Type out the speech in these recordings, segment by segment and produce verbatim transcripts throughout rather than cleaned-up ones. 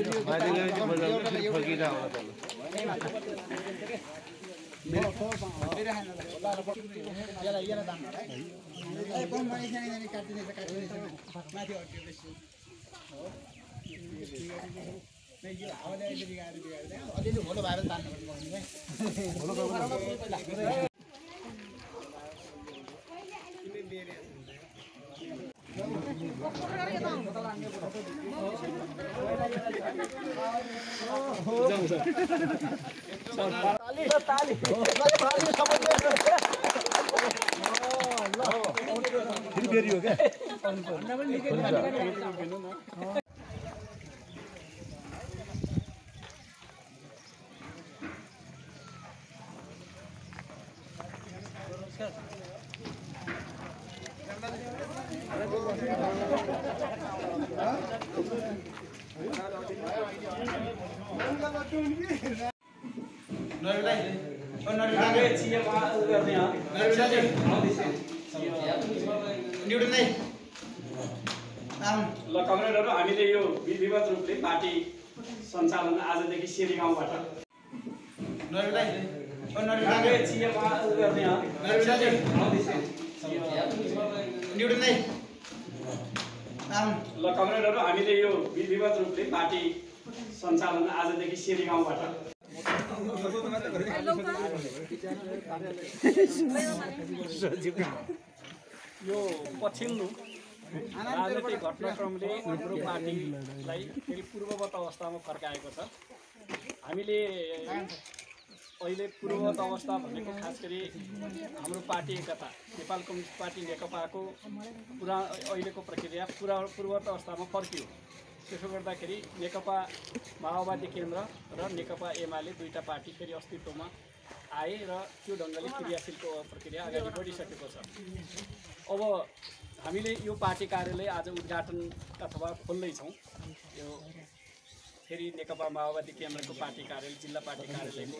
फेरि हो क्या ल कमरेडहरु हामीले यो विधिवत रूपले पार्टी सञ्चालन आजदेखि सेरी गाउँबाट ल कमरेडहरु हामीले यो विधिवत रूपले पार्टी सञ्चालन आजदेखि सेरी गाउँबाट यो पछिल्लो राजनीतिक घटनाक्रमले हाम्रो पार्टीलाई फेरि पूर्ववत अवस्थामा फर्काएको छ। हामीले अहिले पूर्ववत अवस्था भनेको खास गरी हाम्रो पार्टी एकता नेपाल कम्युनिस्ट पार्टी नेकपाको पुरा अहिलेको प्रक्रिया पुरा पूर्ववत अवस्थामा फर्कियो। त्यसो गर्दाखेरि नेकपा माओवादी केन्द्र र नेकपा एमाले दुईटा पार्टी फेरि अस्तित्वमा आए र त्यो ढङ्गले क्रियाशीलको प्रक्रिया अगाडि बढिसकेको छ। अब हामीले यो पार्टी कार्यालय आज उद्घाटन अथवा खोल्दैछौँ। यो फेरि नेकपा माओवादी केन्द्रको पार्टी कार्यालय जिल्ला पार्टी कार्यालयको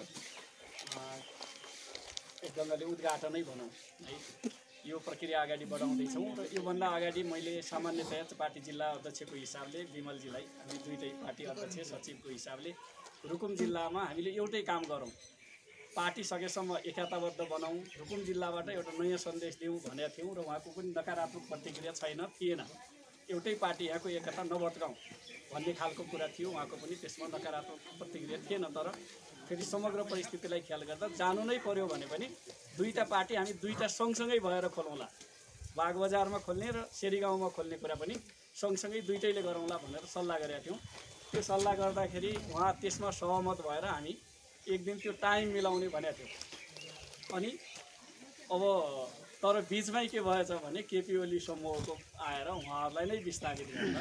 एक ढङ्गले उद्घाटनै भनौँ है, यो प्रक्रिया अगाडि बढाउँदैछौँ। र योभन्दा अगाडि मैले सामान्यतया पार्टी जिल्ला अध्यक्षको हिसाबले विमलजीलाई हामी दुईटै पार्टी अध्यक्ष सचिवको हिसाबले रुकुम जिल्लामा हामीले एउटै काम गरौँ, पार्टी सकेसम्म एकताबद्ध बनाऊँ, रुकुम जिल्लाबाट एउटा नयाँ सन्देश दिउँ भनेका थियौँ र उहाँको पनि नकारात्मक प्रतिक्रिया छैन थिएन। एउटै पार्टी यहाँको एकता नभत्काउँ भन्ने खालको कुरा थियो, उहाँको पनि त्यसमा नकारात्मक प्रतिक्रिया थिएन। तर फेरि समग्र परिस्थितिलाई ख्याल गर्दा जानु नै पर्यो भने पनि दुईटा पार्टी हामी दुईटा सँगसँगै भएर खोलौँला, बागबजारमा खोल्ने र सेरी गाउँमा खोल्ने कुरा पनि सँगसँगै दुईटैले गरौँला भनेर सल्लाह गरेका थियौँ। त्यो सल्लाह गर्दाखेरि उहाँ त्यसमा सहमत भएर हामी एक दिन त्यो टाइम मिलाउने भनेको थियौँ। अनि अब तर बिचमै के भएछ भने केपी ओली समूहको आएर उहाँहरूलाई नै विस्थापित गरेर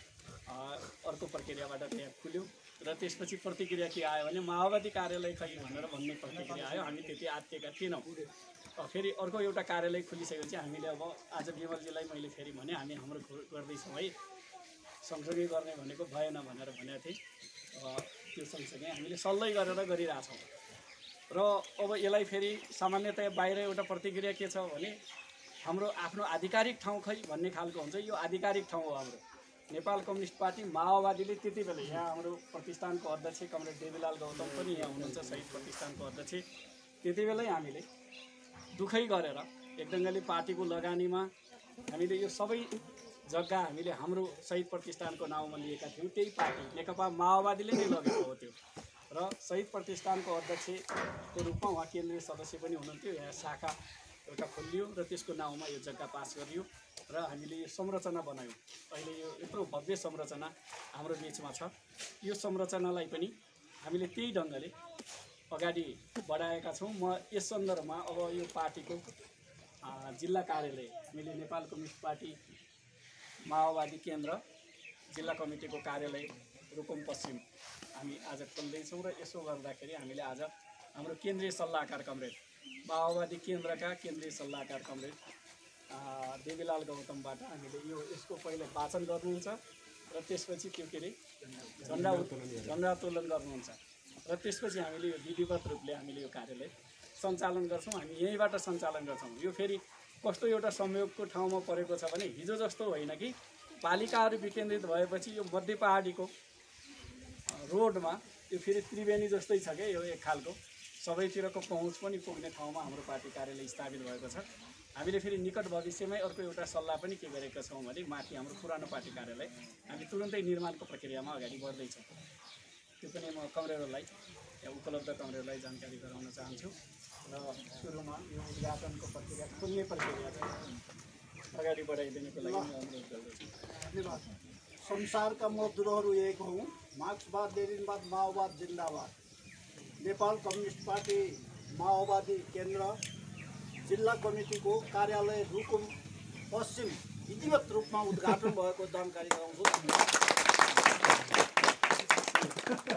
अर्को प्रक्रियाबाट त्यहाँ खुल्यो र त्यसपछि प्रतिक्रिया के आयो भने माओवादी कार्यालय खै भनेर भन्ने प्रतिक्रिया आयो। हामी त्यति आत्तिएका थिएनौँ। फेरि अर्को एउटा कार्यालय खुलिसकेपछि हामीले अब आज विमलजीलाई मैले फेरि भने हामी हाम्रो गर्दैछौँ है, सँगसँगै गर्ने भनेको भएन भनेर भनेको थिएँ। त्यो सँगसँगै हामीले सल्लाह गरेर गरिरहेछौँ र अब यसलाई फेरि सामान्यतया बाहिर एउटा प्रतिक्रिया के छ भने हाम्रो आफ्नो आधिकारिक ठाउँ खै भन्ने खालको हुन्छ। यो आधिकारिक ठाउँ हो हाम्रो नेपाल कम्युनिस्ट पार्टी माओवादीले। त्यति बेला यहाँ हाम्रो प्रतिष्ठानको अध्यक्ष कमरेड देवीलाल गौतम पनि यहाँ हुनुहुन्छ, शहीद प्रतिष्ठानको अध्यक्ष। त्यति बेलै हामीले दुखै गरेर एक ढङ्गले पार्टीको लगानीमा हामीले यो सबै जग्गा हामीले हाम्रो शहीद प्रतिष्ठानको नाउँमा लिएका थियौँ। त्यही पार्टी नेकपा माओवादीले नै लगेको हो त्यो। र शहीद प्रतिष्ठानको अध्यक्षको रूपमा उहाँ केन्द्रीय सदस्य पनि हुनुहुन्थ्यो। यहाँ शाखा एउटा खोलियो र त्यसको नाउँमा यो जग्गा पास गरियो र हामीले यो संरचना बनायौँ। अहिले यो यत्रो भव्य संरचना हाम्रो बिचमा छ। यो संरचनालाई पनि हामीले त्यही ढङ्गले अगाडि बढाएका छौँ। म यस सन्दर्भमा अब यो पार्टीको जिल्ला कार्यालय हामीले नेपाल कम्युनिस्ट पार्टी माओवादी केन्द्र जिल्ला कमिटीको कार्यालय रुकुम पश्चिम हामी आज खोल्दैछौँ। र यसो गर्दाखेरि हामीले आज हाम्रो केन्द्रीय सल्लाहकार कमरेड माओवादी केन्द्रका केन्द्रीय सल्लाहकार कमरेड देवीलाल गौतमबाट हामीले यो यसको पहिले वाचन गर्नुहुन्छ र त्यसपछि त्यो के अरे झन्डा झन्डा उत्तोलन गर्नुहुन्छ र त्यसपछि हामीले यो विधिवत रूपले हामीले यो कार्यालय सञ्चालन गर्छौँ। हामी यहीँबाट सञ्चालन गर्छौँ। यो फेरि कस्तो एउटा संयोगको ठाउँमा परेको छ भने हिजो जस्तो होइन कि पालिकाहरू विकेन्द्रित भएपछि यो मध्य पहाडीको रोडमा यो फेरि त्रिवेणी जस्तै छ क्या, यो एक खालको सबैतिरको पहुँच पनि पुग्ने ठाउँमा हाम्रो पार्टी कार्यालय स्थापित भएको छ। हामीले फेरि निकट भविष्यमै अर्को एउटा सल्लाह पनि के गरेका छौँ भने माथि हाम्रो पुरानो पार्टी कार्यालय हामी तुरुन्तै निर्माणको प्रक्रियामा अगाडि बढ्दैछौँ। त्यो पनि म कमरेडरलाई उपलब्ध कमरेडरलाई जानकारी गराउन चाहन्छु र सुरुमा यो उद्घाटनको प्रक्रिया खुल्ने प्रक्रिया चाहिँ अगाडि बढाइदिनुको लागि म अनुरोध गर्दछु। धन्यवाद। संसारका मजदुरहरू एक हौँ, मार्क्सवाद लेनिनवाद माओवाद जिन्दाबाद। नेपाल कम्युनिस्ट पार्टी माओवादी केन्द्र जिल्ला कमिटीको कार्यालय रुकुम पश्चिम विधिवत रूपमा उद्घाटन भएको जानकारी गराउँछु।